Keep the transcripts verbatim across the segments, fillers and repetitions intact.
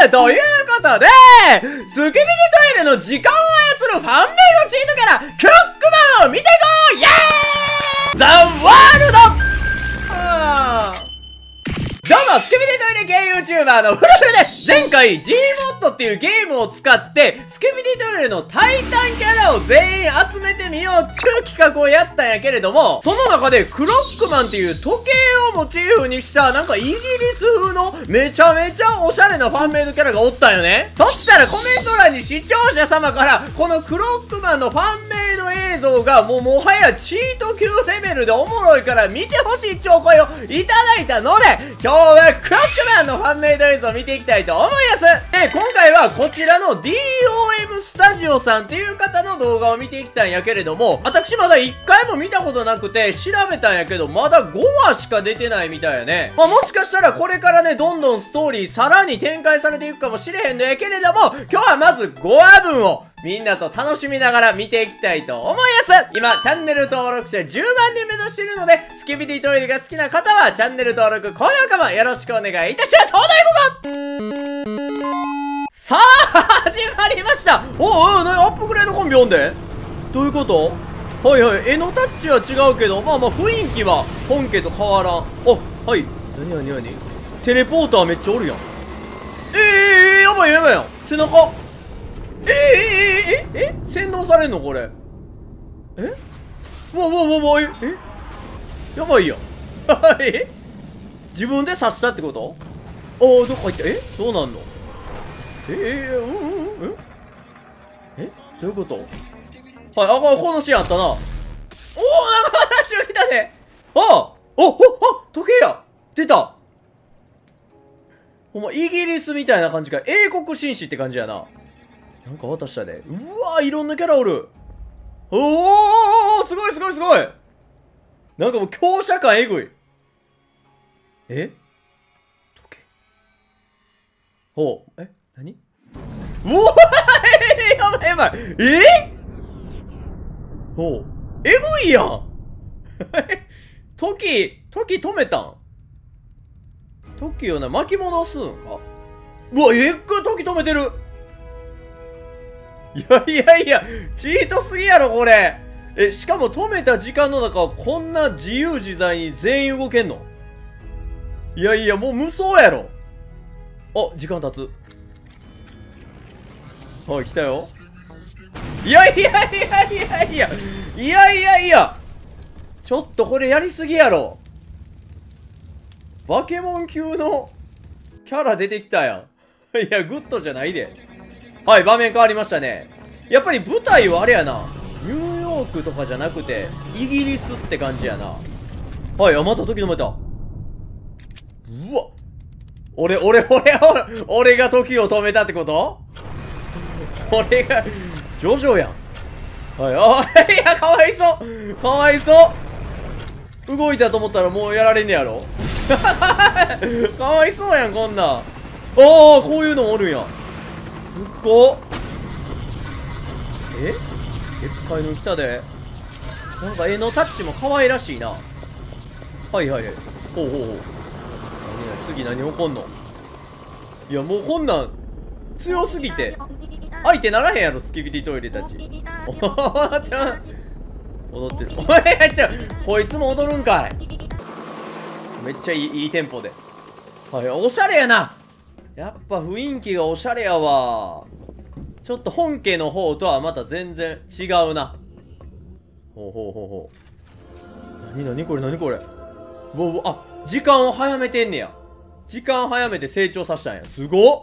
ということで、スキビディトイレの時間を操るファンメイドチートキャラ、クロックマンを見ていこう。イエーイザ・ワールド。はぁどうも、スキビディトイレ系 YouTuber のフルフルです。前回 G モッドっていうゲームを使ってスキビディトイレのタイタンキャラを全員集めてみようっていう企画をやったんやけれども、その中でクロックマンっていう時計をモチーフにしたなんかイギリス風のめちゃめちゃおしゃれなファンメイドキャラがおったんよね。そしたらコメント欄に視聴者様からこのクロックマンのファンメイド映像がもうもはやチート級レベルでおもろいから見てほしいってお声をいただいたので、今日はクロックマンのファンメイド映像を見ていきたいと思います。で、今回はこちらの ディーオーエム スタジオさんっていう方の動画を見ていきたいんやけれども、私まだいっかいも見たことなくて調べたんやけど、まだごわしか出てないみたいやね。まあ、もしかしたらこれからね、どんどんストーリーさらに展開されていくかもしれへんのやけれども、今日はまずごわぶんをみんなと楽しみながら見ていきたいと思います。今、チャンネル登録者じゅうまんにん目指しているので、スキビディトイレが好きな方は、チャンネル登録、高評価もよろしくお願いいたします。ほな行こうか。さあ、始まりました。おお、アップグレードコンビ読んでどういうこと？はいはい、絵のタッチは違うけど、まあまあ雰囲気は本家と変わらん。お、はい。なになになにテレポーターめっちゃおるやん。えー、えー、やばいやばいやん。背中えー、えー、えー、え洗脳されんのこれ。えわわわわええやばいやん。え自分で刺したってこと？ああ、どっか行った。えどうなんの？ええー、うんうんうんえどういうこと？はい、あ、このシーンあったな。おお、なんか話を来たね。ああおおあ時計や出た。ほんま、イギリスみたいな感じか。英国紳士って感じやな。なんか渡したで。うわー、いろんなキャラおる。おおすごいすごいすごい。なんかもう強者感えぐい。え時計ほう。え何うわーやばいやばい。えほう。えぐいやん。時、時止めたん時をな、巻き戻すんかうわ、えっぐ時止めてる。いやいやいや、チートすぎやろ、これ。え、しかも止めた時間の中はこんな自由自在に全員動けんの？いやいや、もう無双やろ。あ、時間経つ。はい、来たよ。いやいやいやいやいや、いやいやいや、ちょっとこれやりすぎやろ。バケモン級のキャラ出てきたやん。いや、グッドじゃないで。はい、場面変わりましたね。やっぱり舞台はあれやな。ニューヨークとかじゃなくて、イギリスって感じやな。はい、あ、また時止めた。うわ。俺、俺、俺、俺、俺が時を止めたってこと？俺が、ジョジョやん。はい、あ、いや、かわいそう。かわいそう。動いたと思ったらもうやられんねやろ。かわいそうやん、こんなん。ああ、こういうのもおるんや。すっごっ。えでっかいの来たで。なんか絵のタッチも可愛らしいな。はいはいはい。ほうほうほう。何次何起こんの？いやもうこんなん強すぎて相手ならへんやろ、スキビディトイレたち。踊ってる。おいちょこいつも踊るんかい。めっちゃいい、いいテンポで。はい、おしゃれやな。やっぱ雰囲気がおしゃれやわ。ちょっと本家の方とはまた全然違うな。ほうほうほうほう。なになにこれなにこれ。ぼぼあ、時間を早めてんねや。時間早めて成長させたんや。すごっ。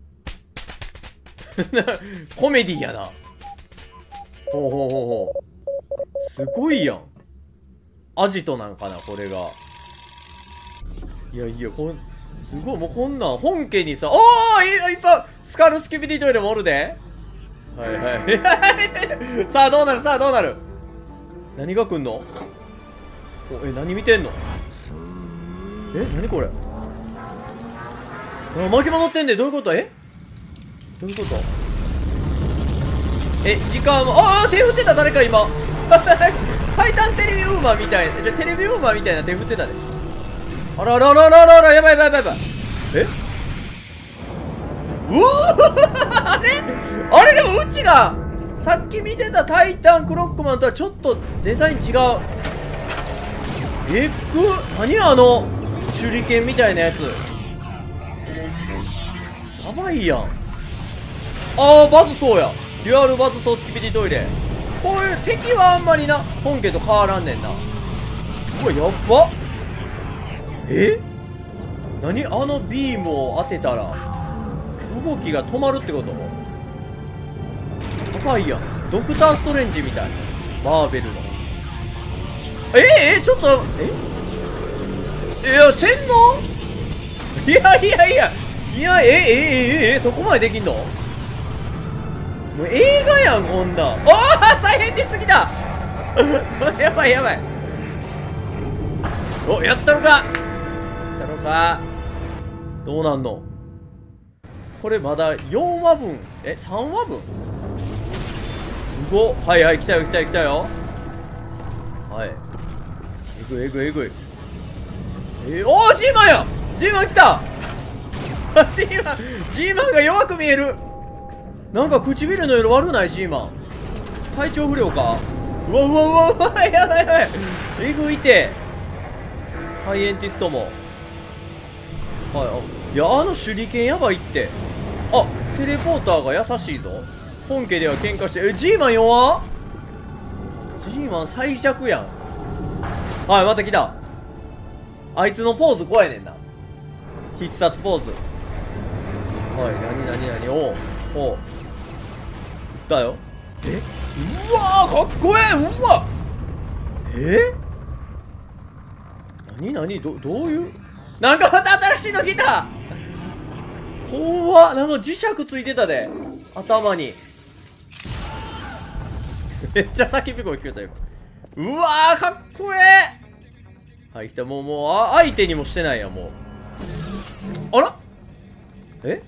コメディやな。ほうほうほうほう。すごいやん。アジトなんかなこれが。いやいや、こんすごい、もうこんなん本家にさ、おーいっぱいスカルスキビディトイレもおるで。はいはいさあどうなる、さあどうなる。何が来んの？おえ何見てんの？え何これ。あ巻き戻ってんで。どういうこと？えどういうこと？え時間はああ手振ってた誰か今。タイタンテレビウーマーみたいな。じゃテレビウーマーみたいな手振ってたで。あららららららやばいやばいやばいやばい。えうわあれあれでもうちがさっき見てたタイタンクロックマンとはちょっとデザイン違う。えっく何あの手裏剣みたいなやつ。やばいやん。あーバズそうや。デュアルバズそうスキビディトイレ。こういう敵はあんまりな本家と変わらんねんな。うわやっば。え何あのビームを当てたら動きが止まるってこと。やばいやん。ドクターストレンジみたい。マーベルの。えー、えー、ちょっとえいや洗脳いやいやいやいやえー、えー、えー、えー、そこまでできんの。もう映画やんこんなん。ああ再現出すぎだやばいやばい。おやったのかやったのか。どうなんのこれ。まだよんわぶんえさんわぶんご。はいはい来たよ来たよ来たよ。はいえぐいえぐいえぐい。えー、おー G マンや G マン来たG マン G マンが弱く見える。なんか唇の色悪ない G マン。体調不良か。うわうわうわうわやばいやばいえぐいて。サイエンティストもはいいやあの手裏剣やばいって。あテレポーターが優しいぞ。本家では喧嘩してえ G マン弱っ。 G マン最弱やん。はいまた来た。あいつのポーズ怖いねんな。必殺ポーズ。はい何何何おうおうだよ。えうわーかっこええ。うわえ何何どどういうなんかまた新しいの来た。怖っ。なんか磁石ついてたで頭にめっちゃ叫び声聞こえたよ。うわーかっこええ。はい来た。もうもうあ相手にもしてないやもう。あらえ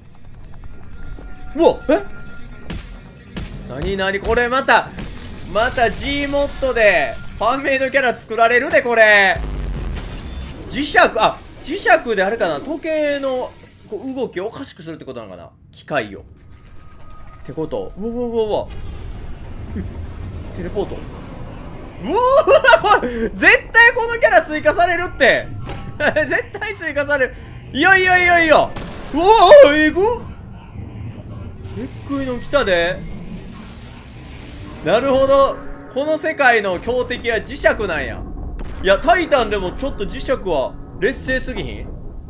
うわえ何何これまたまた G モッドでファンメイドキャラ作られるでこれ。磁石あ磁石であれかな時計のこう動きをおかしくするってことなのかな機械をってこと。うわうわうわうわテレポート。うわこれ絶対このキャラ追加されるって絶対追加される。いやいやいやいやうわーえぐっえっくいの来たで。なるほどこの世界の強敵は磁石なんや。いやタイタンでもちょっと磁石は劣勢すぎひん。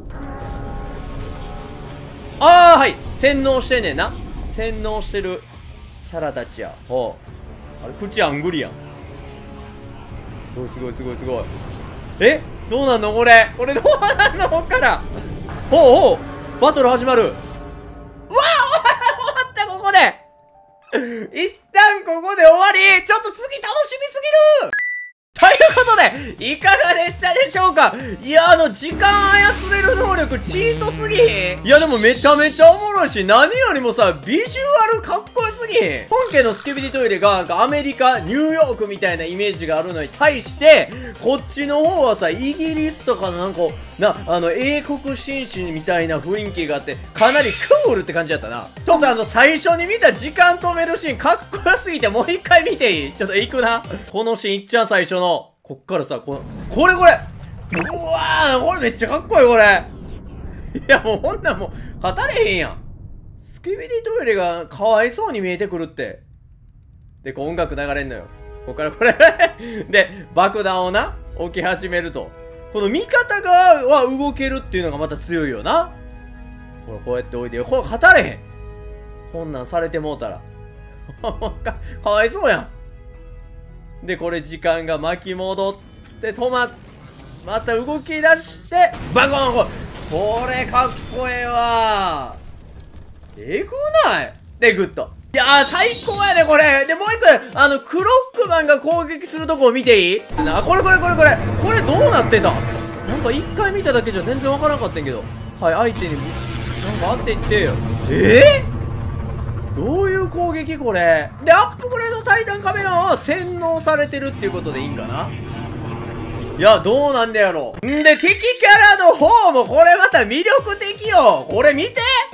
ああはい洗脳してんねんな。洗脳してるキャラたちや。ほうあれ口あんぐりやん。すごいすごいすごいすごい。えどうなんのこれこれどうなんのこっから。ほうほうバトル始まる。うわ終わったここで一旦ここで終わり。ちょっと次楽しみすぎるということでいかがでしたでしょうか。いやあの時間操れる能力チートすぎへん。いやでもめちゃめちゃおもろいし何よりもさビジュアルかっこよすぎへん。本家のスケビディトイレがなんかアメリカニューヨークみたいなイメージがあるのに対してこっちの方はさイギリスとかのなんかなあの英国紳士みたいな雰囲気があってかなりクールって感じだったな。ちょっとあの最初に見た時間止めるシーンかっこよすぎてもう一回見ていいちょっと行くな。このシーンいっちゃん最初のこっからさこのこれこれうわーこれめっちゃかっこいいこれいやもうこんなんもう語れへんやん。スキビディトイレがかわいそうに見えてくるって。でこう音楽流れんのよ。こっからこれで爆弾をな置き始めるとこの味方側は動けるっていうのがまた強いよな。ほらこうやって置いてよこれ語れへん。こんなんされてもうたらか, かわいそうやん。でこれ時間が巻き戻って止まっまた動き出してバコン。これかっこええわ。えぐないでグッと。いやー最高やねこれ。でもう一個あのクロックマンが攻撃するとこを見ていいな。これこれこれこれこれどうなってんだ。なんか一回見ただけじゃ全然わからんかったんけど。はい相手になんか当ててよ。えーどういう攻撃これでアップグレードタイタンカメラは洗脳されてるっていうことでいいんかな。いやどうなんだやろんで敵キャラの方もこれまた魅力的よ。これ見て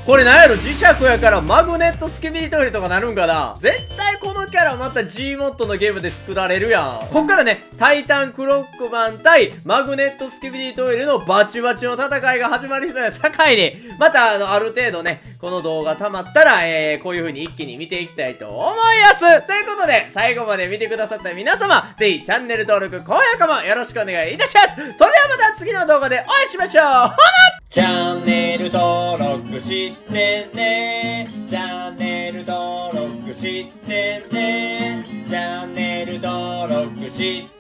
これなんやろ、磁石やからマグネットスキビリトイレとかなるんかな。絶対このキャラまた G モッドのゲームで作られるやん。こっからね、タイタンクロックマン対マグネットスキビリトイレのバチバチの戦いが始まりそうやさかいに、またあの、ある程度ね、この動画溜まったら、えー、こういう風に一気に見ていきたいと思います。ということで、最後まで見てくださった皆様、ぜひチャンネル登録、高評価もよろしくお願いいたします。それではまた次の動画でお会いしましょう。ほなチャンネル登録してね。チャンネル登録してね。チャンネル登録して